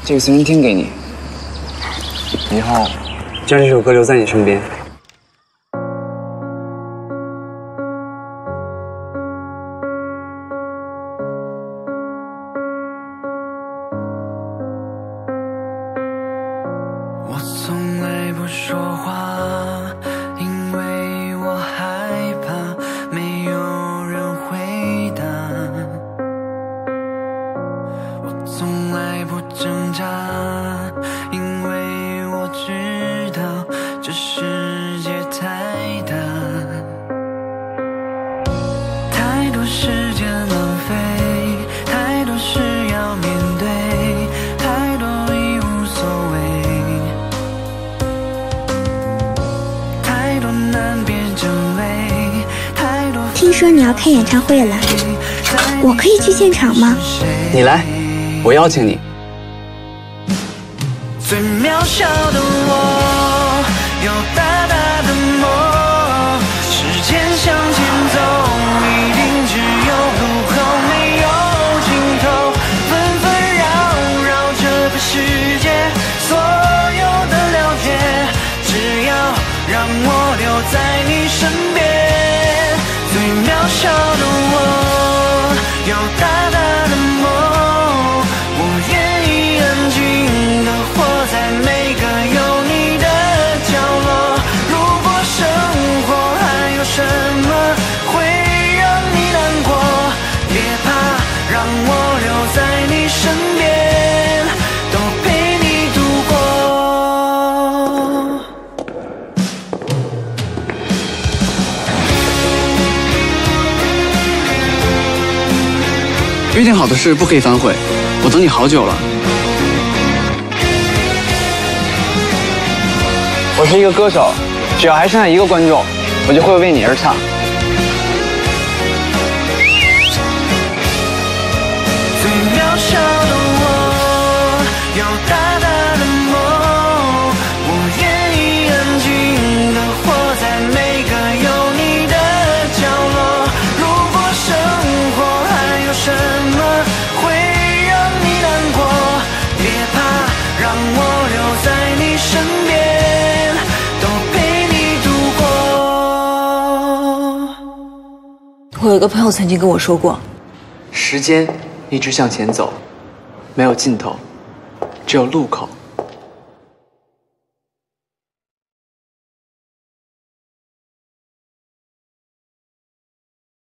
这个随身听给你，以后将这首歌留在你身边。 我从来不说话，因为我害怕没有人回答。我从来不挣扎，因为我知道这世界太大，太多时间浪费，太多事要面对，太多已无所谓，太多难辨真伪，太多。 听说你要开演唱会了，我可以去现场吗？ 你来，我邀请你。 最渺小的我，有大大的梦，时间向前走，一定只有路口没有尽头，纷纷扰扰这个世界，所有的了解，只要让我留在你身边。最渺小的我，有大大的梦，我愿意安静地活在每个有你的角落。如果生活还有什么会让你难过，别怕，让我留在你身边，都陪你度过。 约定好的事不可以反悔，我等你好久了。我是一个歌手，只要还剩下一个观众，我就会为你而唱。 最渺小的我，有大大的梦，我愿意安静地活在每个有你的角落。如果生活还有什么会让你难过，别怕，让我留在你身边，都陪你度过。 我有一个朋友曾经跟我说过， 时间一直向前走，没有尽头，只有路口。